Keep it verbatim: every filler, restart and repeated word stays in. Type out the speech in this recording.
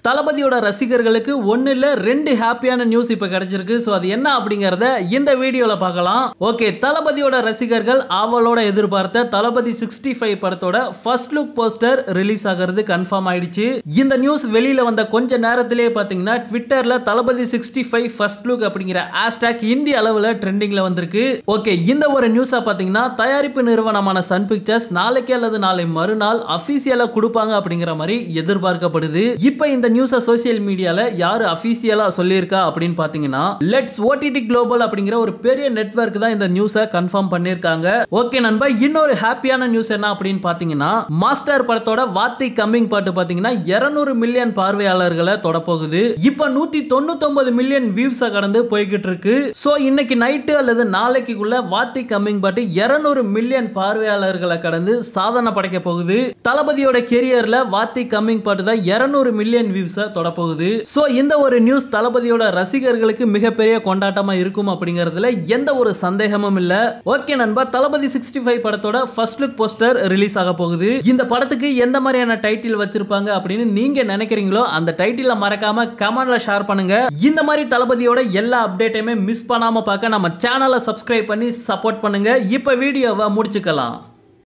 தளபதியோட ரசிகர்களுக்கு ஒன்னு இல்ல ரெண்டு ஹாப்பியான நியூஸ் இப்ப கிடைச்சிருக்கு. சோ அது என்ன அப்படிங்கறத இந்த வீடியோல பார்க்கலாம். ஓகே, தளபதியோட ரசிகர்கள் ஆவலோட எதிர்பார்த்த தளபதி சிக்ஸ்டி ஃபைவ் படத்தோட ஃபர்ஸ்ட் லுக் போஸ்டர் ரிலீஸ் ஆகிறது கன்ஃபார்ம் ஆயிடுச்சு. இந்த நியூஸ் வெளியில வந்த கொஞ்ச நேரத்திலே பாத்தீங்கன்னா ட்விட்டர்ல Thalapathy sixty five first look அப்படிங்கிற ஹேஷ்டேக் இந்திய அளவுல ட்ரெண்டிங்ல வந்திருக்கு. ஓகே, இந்த ஒரு நியூஸா பாத்தீங்கன்னா தயாரிப்பு நிறுவனமான சன் பிக்சர்ஸ் நாளைக்கு அல்லது நாளை மறுநாள் அபிஷியலா கொடுப்பாங்க அப்படிங்கிற மாதிரி எதிர்பார்க்கப்படுது. இப்போ இந்த நியூஸை சோசியல் மீடியால யாரு அபிஷியலா சொல்லியிருக்கா அப்படின்னு பாத்தீங்கன்னா லெட்ஸ் ஓடிடி குளோபல் அப்படிங்கிற ஒரு பெரிய நெட்வொர்க் தான் இந்த நியூஸை கன்ஃபார்ம் பண்ணிருக்காங்க. ஓகே நண்பா, இன்னொரு ஹாப்பியான நியூஸ் என்ன அப்படின்னு பாத்தீங்கன்னா மாஸ்டர் படத்தோட வாத்தி கம்மிங் பாட்டு பாத்தீங்கன்னா இருநூறு மில்லியன் பார்வையாளர்களை தொட போகுது. இப்போ நூத்தி தொண்ணூத்தி ஒன்பது மில்லியன் வியூஸ் கடந்து போய்கிட்டு இருக்கு. சோ இன்னைக்கு நைட்டு அல்லது நாளைக்குள்ள வாத்தி கம்மிங் பாட்டு இருநூறு மில்லியன் பார்வையாளர்களை கடந்து சாதனை படைக்க போகுது. தளபதியோட கெரியர்ல வாத்தி கம்மிங் பாட்டு தான் இருநூறு மில்லியன் வியூஸை தொட போகுது. சோ இந்த ஒரு நியூஸ் தளபதியோட ரசிகர்களுக்கு மிகப்பெரிய கொண்டாட்டமா இருக்கும் அப்படிங்கிறதுல எந்த ஒரு சந்தேகமும் இல்ல. ஓகே நண்பா, தளபதி சிக்ஸ்டி ஃபைவ் படத்தோட ஃபர்ஸ்ட் லுக் போஸ்டர் ரிலீஸ் ஆக போகுது. இந்த படத்துக்கு எந்த மாதிரியான டைட்டில் வச்சிருப்பாங்க அப்படின்னு நீங்க நினைக்கிறீங்களோ அந்த டைட்டில மறக்காம கமெண்ட்ல ஷேர் பண்ணுங்க. இந்த மாதிரி தளபதியோட எல்லா அப்டேட்டையுமே மிஸ் பண்ணாம பார்க்க நம்ம சேனலை சப்ஸ்கிரைப் பண்ணி சப்போர்ட் பண்ணுங்க. இப்ப வீடியோவை முடிச்சுக்கலாம்.